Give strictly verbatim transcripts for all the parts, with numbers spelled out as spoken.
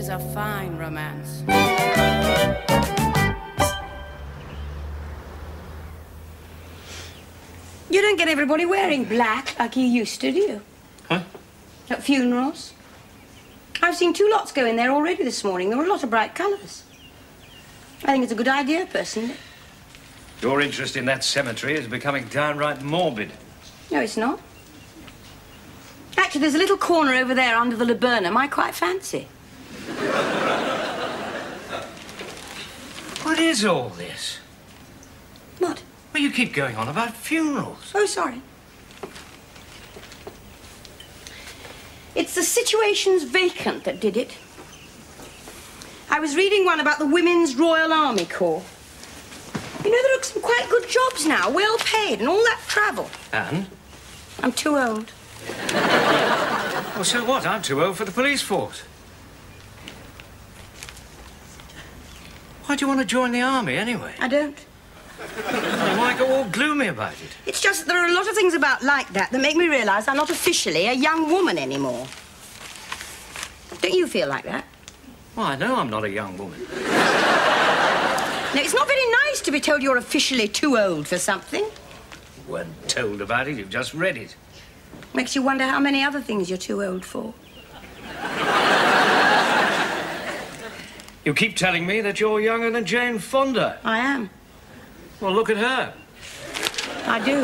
is a fine romance. You don't get everybody wearing black like you used to, do you? Huh? At funerals. I've seen two lots go in there already this morning. There were a lot of bright colours. I think it's a good idea, personally. Your interest in that cemetery is becoming downright morbid. No, it's not. Actually, there's a little corner over there under the laburnum I quite fancy. What is all this? What? Well, you keep going on about funerals. Oh, sorry. It's the situations vacant that did it. I was reading one about the Women's Royal Army Corps. You know, there are some quite good jobs now, well paid, and all that travel. And? I'm too old. Well, so what? I'm too old for the police force. Why do you want to join the army, anyway? I don't. Well, why go all gloomy about it? It's just that there are a lot of things about like that that make me realise I'm not officially a young woman anymore. Don't you feel like that? Well, I know I'm not a young woman. Now, it's not very nice to be told you're officially too old for something. You weren't told about it, you've just read it. Makes you wonder how many other things you're too old for. You keep telling me that you're younger than Jane Fonda. I am. Well, look at her. I do.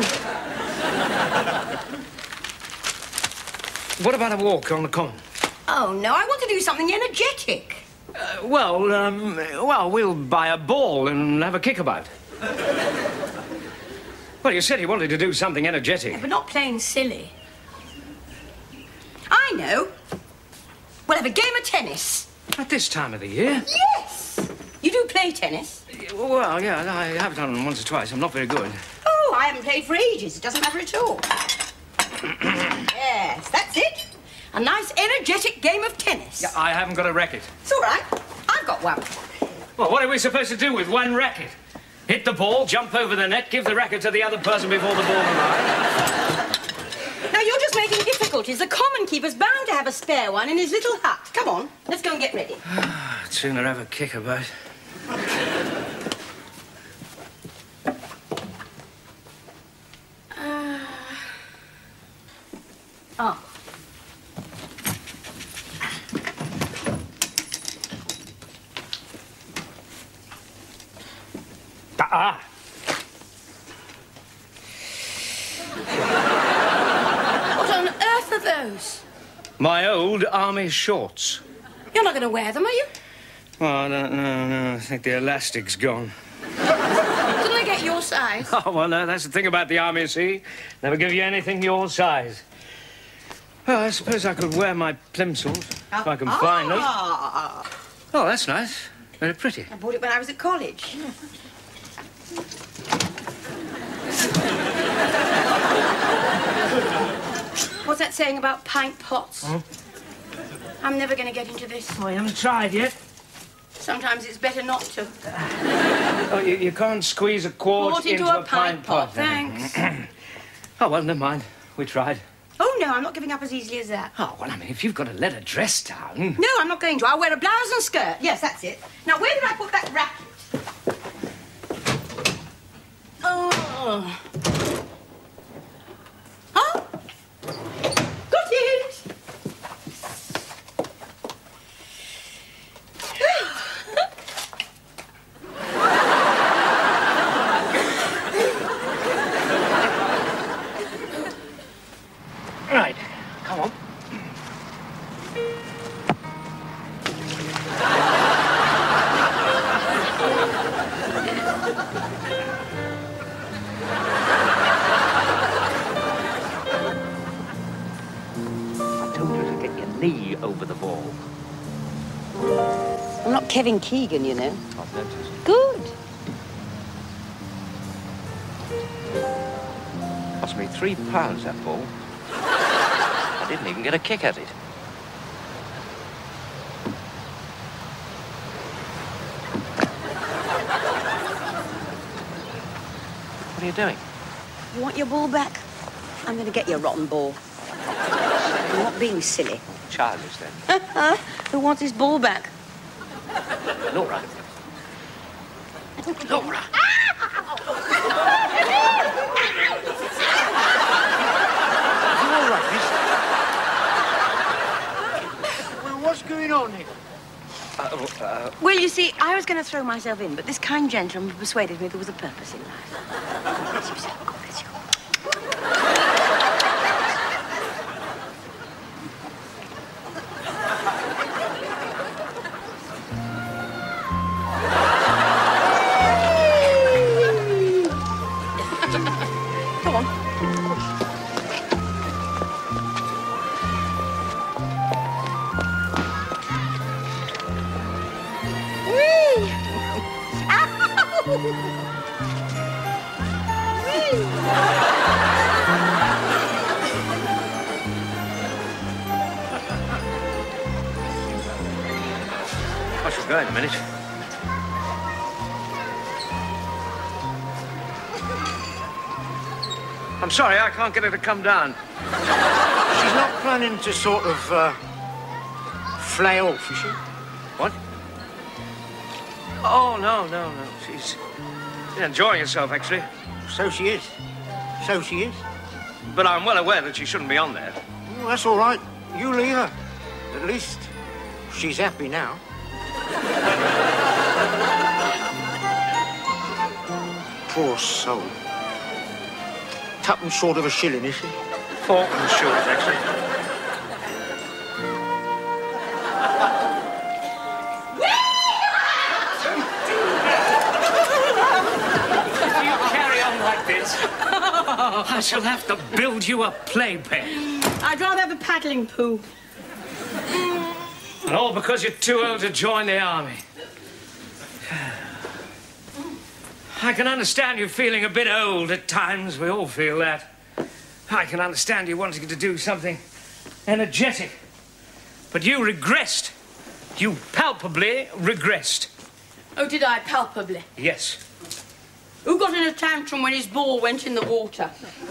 What about a walk on the common? Oh, no, I want to do something energetic. Uh, well, um, well, we'll buy a ball and have a kickabout. Well, you said you wanted to do something energetic. Yeah, but not plain silly. I know. We'll have a game of tennis. At this time of the year? Yes! You do play tennis? Well, yeah, I have done it once or twice. I'm not very good. Oh, I haven't played for ages. It doesn't matter at all. Yes, that's it. A nice, energetic game of tennis. Yeah, I haven't got a racket. It's all right. I've got one. Well, what are we supposed to do with one racket? Hit the ball, jump over the net, give the racket to the other person before the ball arrives? Now, you're just making difficulties. The common keeper's bound to have a spare one in his little hut. Come on, let's go and get ready. I'd sooner have a kickabout. Uh... Oh. Ah! What on earth are those? My old army shorts. You're not going to wear them, are you? Oh, I don't know, no. I think the elastic's gone. Didn't they get your size? Oh, well, no, that's the thing about the army, see? Never give you anything your size. Well, I suppose I could wear my plimsolls, if I can ah. find them. Oh, that's nice. Very pretty. I bought it when I was at college. What's that saying about pint pots? Hmm? I'm never going to get into this. Oh, you haven't tried yet? Sometimes it's better not to. Oh, you, you can't squeeze a quart, Quart into, into a, a pint, pint pot. pot. Thanks. Oh, well, never mind. We tried. Oh, no, I'm not giving up as easily as that. Oh, well, I mean, if you've got to let a dress down... No, I'm not going to. I'll wear a blouse and skirt. Yes, that's it. Now, where did I put that racket? Oh. Huh? Got it! Right. Come on. I told you to get your knee over the ball. I'm not Kevin Keegan, you know. I've noticed. Good. Cost me three pounds, that ball. I didn't even get a kick at it. What are you doing? You want your ball back? I'm going to get your rotten ball. I'm not being silly. Childish, then. Who wants his ball back? Laura. Laura. You all right, miss? Well, what's going on here? Uh, uh, Well, you see, I was going to throw myself in, but this kind gentleman persuaded me there was a purpose in life. God bless you, sir. God bless you. Go on. Whee! Ow! Whee! I shall go in a minute. I'm sorry, I can't get her to come down. She's not planning to sort of, uh, flail off, is she? What? Oh, no, no, no. She's she's enjoying herself, actually. So she is. So she is. But I'm well aware that she shouldn't be on there. Well, that's all right. You leave her. At least she's happy now. Poor soul. Tuppence short of a shilling, is she? Fork and short, actually. If you carry on like this, I shall have to build you a playpen. I'd rather have a paddling pool. And all because you're too old to join the army. I can understand you feeling a bit old at times. We all feel that. I can understand you wanting to do something energetic. But you regressed. You palpably regressed. Oh, did I palpably? Yes. Who got in a tantrum when his ball went in the water?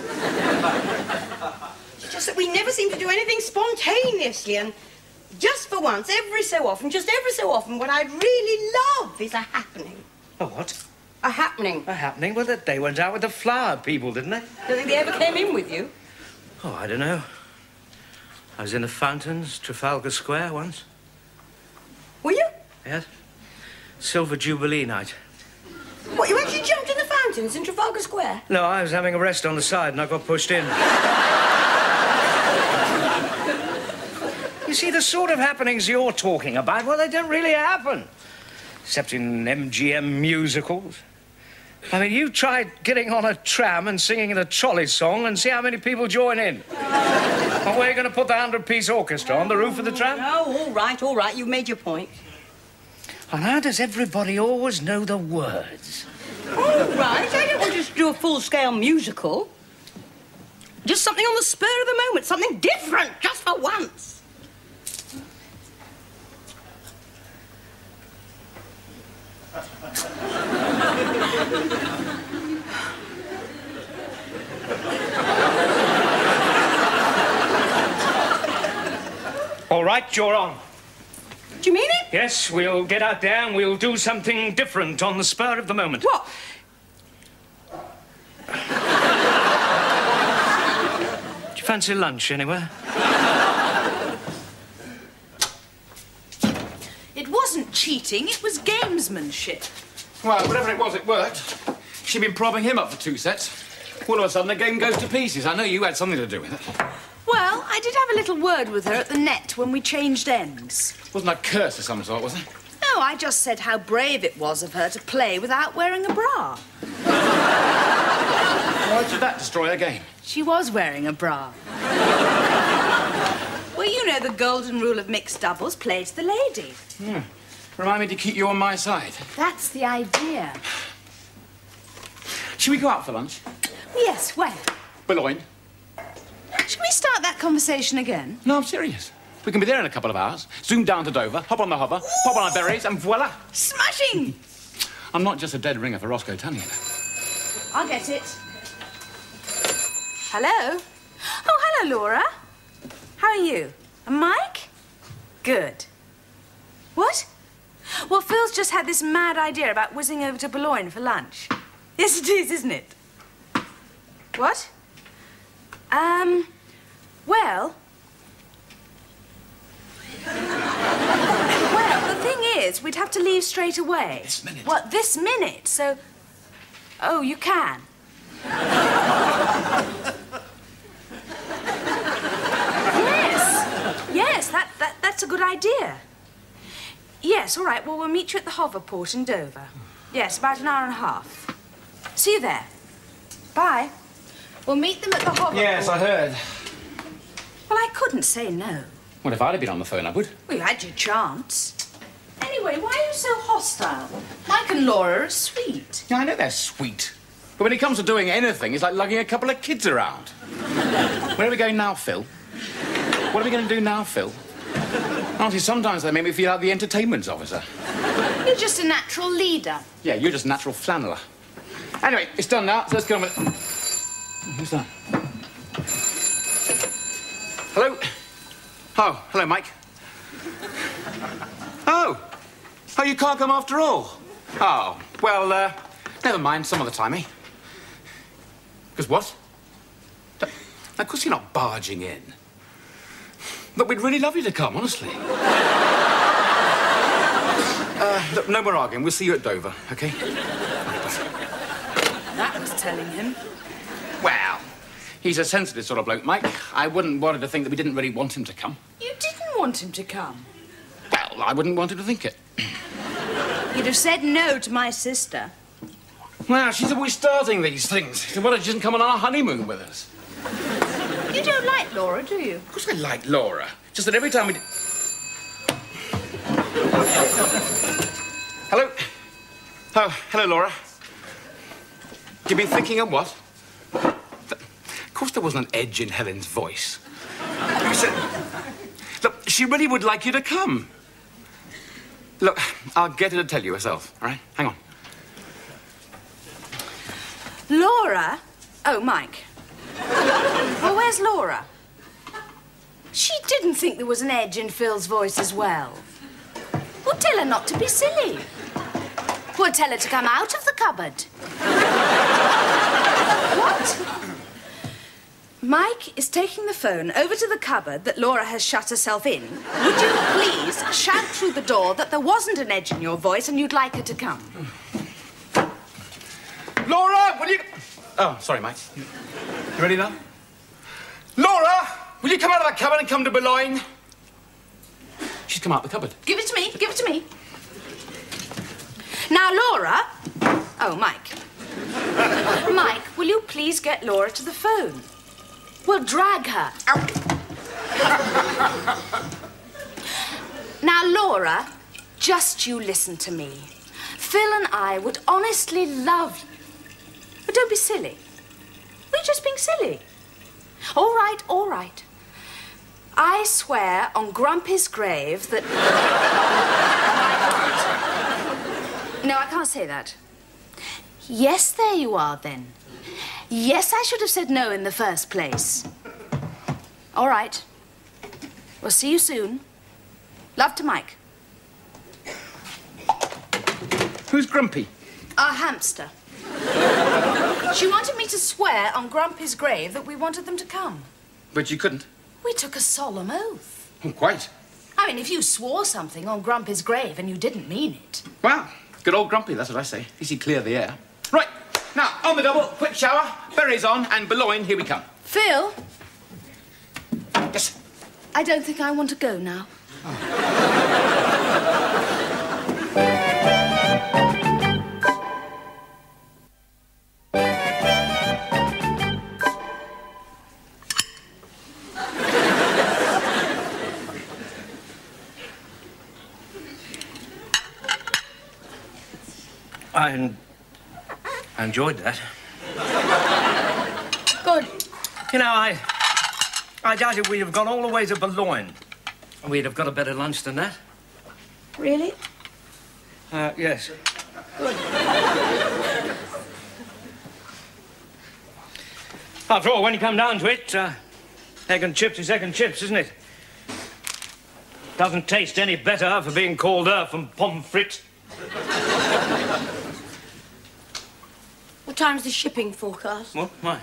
It's just that we never seem to do anything spontaneously, and just for once, every so often, just every so often, what I'd really love is a happening. A what? A happening. A happening? Well, that they went out with the flower people, didn't they? Don't think they ever came in with you. Oh, I don't know. I was in the fountains, Trafalgar Square, once. Were you? Yes. Silver Jubilee night. What, you actually jumped in the fountains in Trafalgar Square? No, I was having a rest on the side and I got pushed in. You see, the sort of happenings you're talking about, well, they don't really happen. Except in M G M musicals. I mean, you try getting on a tram and singing the trolley song and see how many people join in. And where are you going to put the hundred-piece orchestra? On the roof of the tram? No, all right, all right, you've made your point. And how does everybody always know the words? All right, I don't want you to do a full-scale musical. Just something on the spur of the moment, something different, just for once. All right, you're on. Do you mean it? Yes, we'll get out there and we'll do something different on the spur of the moment. What? Do you fancy lunch anywhere? It wasn't cheating, it was gamesmanship. Well, whatever it was, it worked. She'd been propping him up for two sets. All of a sudden, the game goes to pieces. I know you had something to do with it. Well, I did have a little word with her at the net when we changed ends. Wasn't a curse of some sort, was it? No, I just said how brave it was of her to play without wearing a bra. Why did that destroy a game? She was wearing a bra. Well, you know the golden rule of mixed doubles, play to the lady. Hmm. Remind me to keep you on my side. That's the idea. Should we go out for lunch? Yes, where? Boulogne. Should we start that conversation again? No, I'm serious. We can be there in a couple of hours, zoom down to Dover, hop on the hover, pop on our berries, and voila! Smashing! I'm not just a dead ringer for Roscoe Tunnion. I'll get it. Hello? Oh, hello, Laura. How are you? And Mike? Good. What? Well, Phil's just had this mad idea about whizzing over to Boulogne for lunch. Yes, it is, isn't it? What? Um, well... Well, the thing is, we'd have to leave straight away. This minute? What, this minute? So... Oh, you can? Yes. Yes, that, that, that's a good idea. Yes, all right. Well, we'll meet you at the hoverport in Dover. Yes, about an hour and a half. See you there. Bye. We'll meet them at the hoverport. Yes, I heard. Well, I couldn't say no. Well, if I'd have been on the phone, I would. Well, you had your chance. Anyway, why are you so hostile? Mike and Laura are sweet. Yeah, I know they're sweet. But when it comes to doing anything, it's like lugging a couple of kids around. Where are we going now, Phil? What are we going to do now, Phil? Honestly, sometimes they make me feel like the entertainment officer. You're just a natural leader. Yeah, you're just a natural flanneler. Anyway, it's done now, so let's get on with it. Who's that? Hello? Oh, hello, Mike. Oh. Oh, you can't come after all? Oh, well, uh, never mind, some other time, eh? Because what? Of course you're not barging in. But we'd really love you to come, honestly. uh, look, no more arguing. We'll see you at Dover, OK? That was telling him. Well, he's a sensitive sort of bloke, Mike. I wouldn't want him to think that we didn't really want him to come. You didn't want him to come? Well, I wouldn't want him to think it. You'd have said no to my sister. Well, she's always starting these things. What if she doesn't come on our honeymoon with us? You don't like Laura, do you? Of course I like Laura. Just that every time we... Hello? Oh, hello, Laura. You've been thinking of what? Of course there wasn't an edge in Helen's voice. You said... Look, she really would like you to come. Look, I'll get her to tell you herself, all right? Hang on. Laura? Oh, Mike. Well, where's Laura? She didn't think there was an edge in Phil's voice as well. Well, tell her not to be silly. Well, tell her to come out of the cupboard. What? Mike is taking the phone over to the cupboard that Laura has shut herself in. Would you please shout through the door that there wasn't an edge in your voice and you'd like her to come? Laura, will you... Oh, sorry, Mike. You ready now? Laura, will you come out of the cupboard and come to Boulogne? She's come out of the cupboard. Give it to me. Give it to me. Now, Laura... Oh, Mike. Mike, will you please get Laura to the phone? We'll drag her. Now, Laura, just you listen to me. Phil and I would honestly love you. But don't be silly. We're just being silly. All right, all right. I swear on Grumpy's grave that... No, I can't say that. Yes, there you are, then. Yes, I should have said no in the first place. All right. We'll see you soon. Love to Mike. Who's Grumpy? Our hamster. She wanted me to swear on Grumpy's grave that we wanted them to come. But you couldn't. We took a solemn oath. Oh, quite. I mean, if you swore something on Grumpy's grave and you didn't mean it. Wow. Good old Grumpy, that's what I say. At least he cleared the air. Right. Now, on the double, quick shower, berries on, and Boulogne, here we come. Phil? Yes? I don't think I want to go now. I, I enjoyed that. Good. You know, I... I doubted we'd have gone all the way to Boulogne. We'd have got a better lunch than that. Really? Uh, yes. Good. After all, when you come down to it, uh, egg and chips is egg and chips, isn't it? Doesn't taste any better for being called Earth and pomfret. What time's the shipping forecast? What? Why?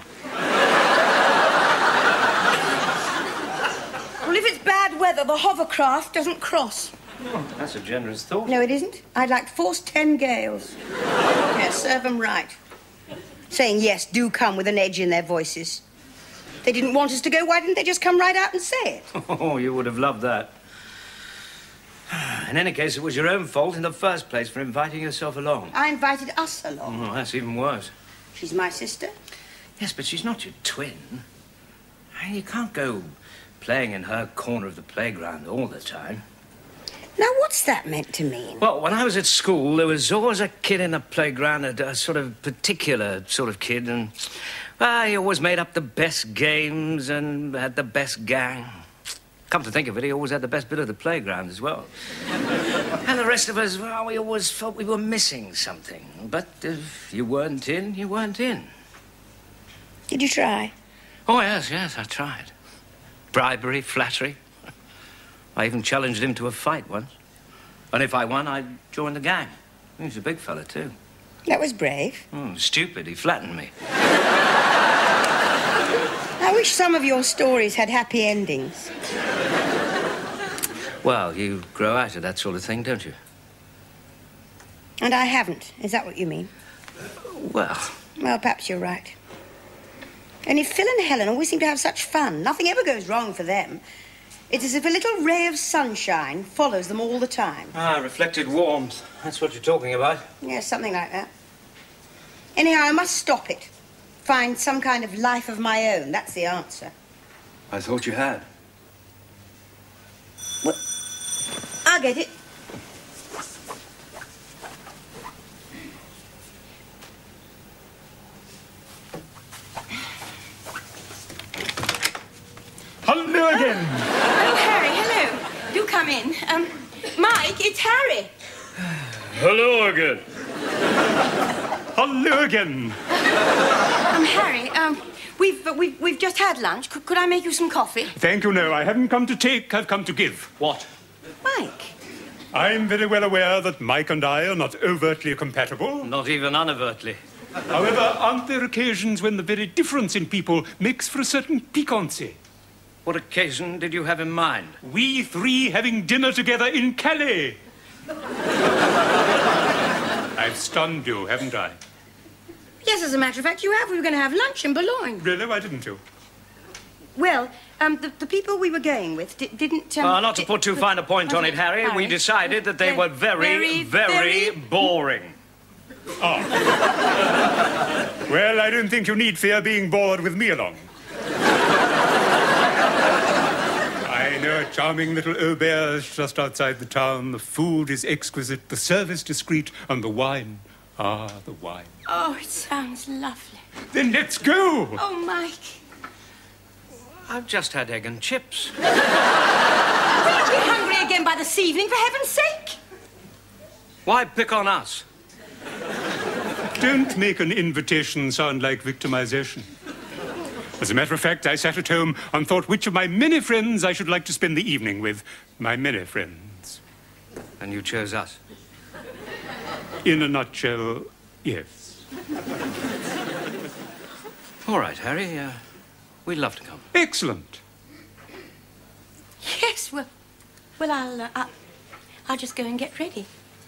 Well, if it's bad weather, the hovercraft doesn't cross. Oh, that's a generous thought. No, it isn't. I'd like to force ten gales. Yeah, serve them right. Saying yes, do come with an edge in their voices. They didn't want us to go, why didn't they just come right out and say it? Oh, you would have loved that. In any case, it was your own fault in the first place for inviting yourself along. I invited us along. Oh, that's even worse. She's my sister. Yes, but she's not your twin. And you can't go playing in her corner of the playground all the time. Now, what's that meant to mean? Well, when I was at school, there was always a kid in the playground, a, a sort of particular sort of kid, and, well, he always made up the best games and had the best gang. Come to think of it, he always had the best bit of the playground as well. And the rest of us, well, we always felt we were missing something. But if you weren't in, you weren't in. Did you try? Oh, yes, yes, I tried. Bribery, flattery. I even challenged him to a fight once. And if I won, I'd join the gang. He was a big fella, too. That was brave. Oh, stupid. He flattened me. I wish some of your stories had happy endings. Well, you grow out of that sort of thing, don't you? And I haven't. Is that what you mean? Well... Well, perhaps you're right. Only Phil and Helen always seem to have such fun. Nothing ever goes wrong for them. It's as if a little ray of sunshine follows them all the time. Ah, reflected warmth. That's what you're talking about. Yes, something like that. Anyhow, I must stop it. Find some kind of life of my own. That's the answer. I thought you had. Well, I'll get it. Hello again. Oh, Harry, hello. Do come in. Um, Mike, it's Harry. Hello again. Hello again. Um, Harry, um, we've, uh, we've, we've just had lunch. Could, could I make you some coffee? Thank you, no. I haven't come to take, I've come to give. What? Mike. I'm very well aware that Mike and I are not overtly compatible. Not even unovertly. However, aren't there occasions when the very difference in people makes for a certain piquancy? What occasion did you have in mind? We three having dinner together in Calais. I've stunned you, haven't I? Yes, as a matter of fact, you have. We were going to have lunch in Boulogne. Really? Why didn't you? Well, um, the, the people we were going with di didn't... Um, uh, not to put too fine a point on it, Harry, Harry. we decided that they were very, Very, very, very... boring. Oh. Well, I don't think you need fear being bored with me along. I know a charming little auberge just outside the town. The food is exquisite, the service discreet, and the wine... Ah, the wine. Oh, it sounds lovely. Then let's go! Oh, Mike. I've just had egg and chips. Will you be hungry again by this evening, for heaven's sake? Why pick on us? Don't make an invitation sound like victimization. As a matter of fact, I sat at home and thought which of my many friends I should like to spend the evening with. My many friends. And you chose us? In a nutshell, yes. All right, Harry. Uh, we'd love to come. Excellent. Yes, well... Well, I'll... Uh, I'll, I'll just go and get ready.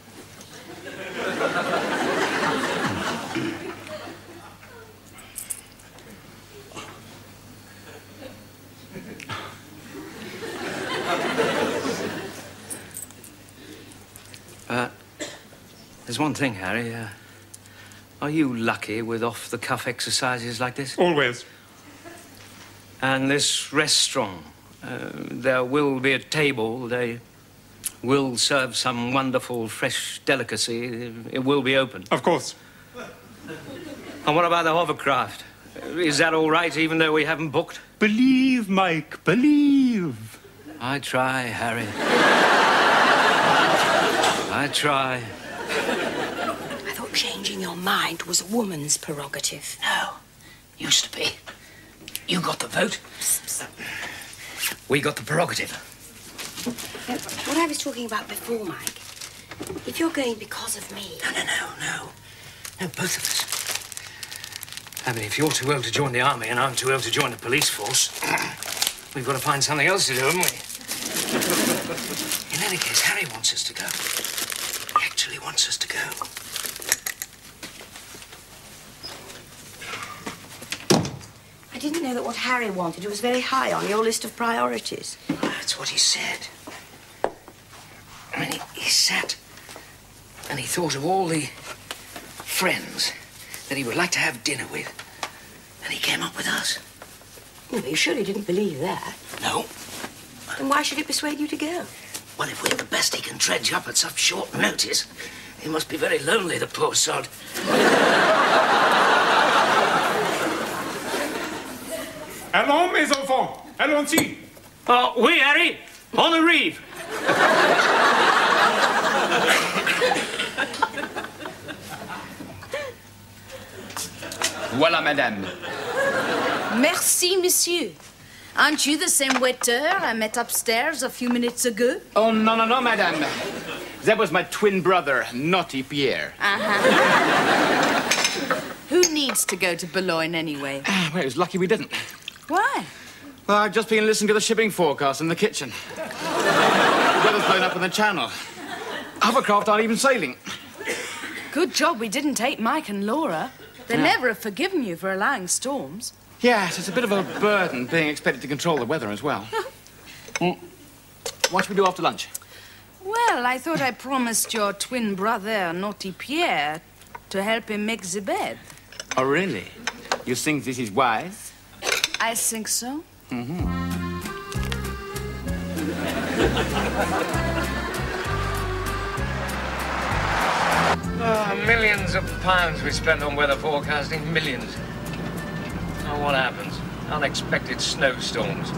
Uh, there's one thing, Harry. Uh, are you lucky with off-the-cuff exercises like this? Always. And this restaurant, uh, there will be a table. They will serve some wonderful fresh delicacy. It will be open. Of course. And what about the hovercraft? Is that all right, even though we haven't booked? Believe, Mike, believe. I try, Harry. I try. I thought changing your mind was a woman's prerogative. No, used to be. You got the vote. We got the prerogative. No, what I was talking about before, Mike, if you're going because of me... No, no, no, no. No, both of us. I mean, if you're too ill to join the army and I'm too ill to join the police force, we've got to find something else to do, haven't we? In any case, Harry wants us to go. He actually wants us to go. I didn't know that what Harry wanted was very high on your list of priorities. That's what he said. I mean, he, he sat and he thought of all the friends that he would like to have dinner with, and he came up with us. Well, you surely didn't believe that. No. Then why should it persuade you to go? Well, if we're the best he can dredge up at such short notice, he must be very lonely, the poor sod. Allons, mes enfants, allons-y. Oh, oui, Harry, on arrive. Voilà, madame. Merci, monsieur. Aren't you the same waiter I met upstairs a few minutes ago? Oh, no, no, no, madame. That was my twin brother, Naughty Pierre. Uh-huh. Who needs to go to Boulogne anyway? Well, it was lucky we didn't. Why? Well, I've just been listening to the shipping forecast in the kitchen. The weather's blown up in the channel. Hovercraft aren't even sailing. Good job we didn't take Mike and Laura. They Yeah. never have forgiven you for allowing storms. Yes, it's a bit of a burden being expected to control the weather as well. mm. What should we do after lunch? Well, I thought I promised your twin brother, Naughty Pierre, to help him make the bed. Oh, really? You think this is wise? I think so. Mm-hmm. Oh, millions of pounds we spend on weather forecasting, millions. Oh, what happens? Unexpected snowstorms.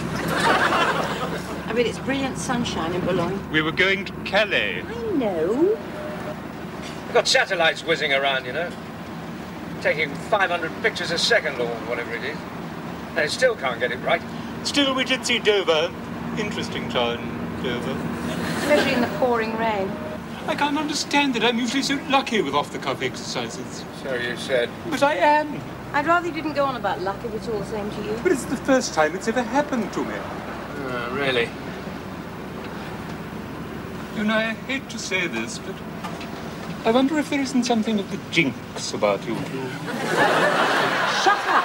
I mean, it's brilliant sunshine in Boulogne. We were going to Calais. I know. We've got satellites whizzing around, you know. Taking five hundred pictures a second or whatever it is. They still can't get it right. Still, we did see Dover. Interesting town, Dover. Especially in the pouring rain. I can't understand it. I'm usually so lucky with off-the-cuff exercises. So you said. But I am. I'd rather you didn't go on about luck if it's all the same to you. But it's the first time it's ever happened to me. Oh, really? You know, I hate to say this, but I wonder if there isn't something of the jinx about you two. Shut up!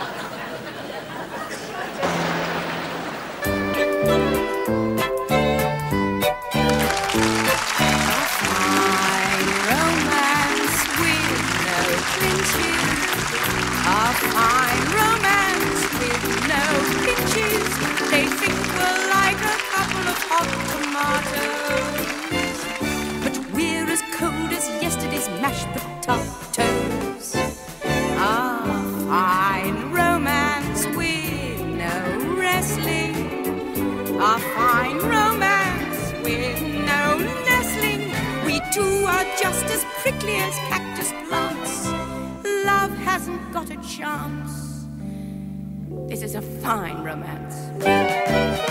A fine romance with no pinches. They think we're like a couple of hot tomatoes, but we're as cold as yesterday's mashed potatoes. A fine romance with no wrestling. A fine romance with no nestling. We two are just as prickly as cactus plants. Love hasn't got a chance. This is a fine romance.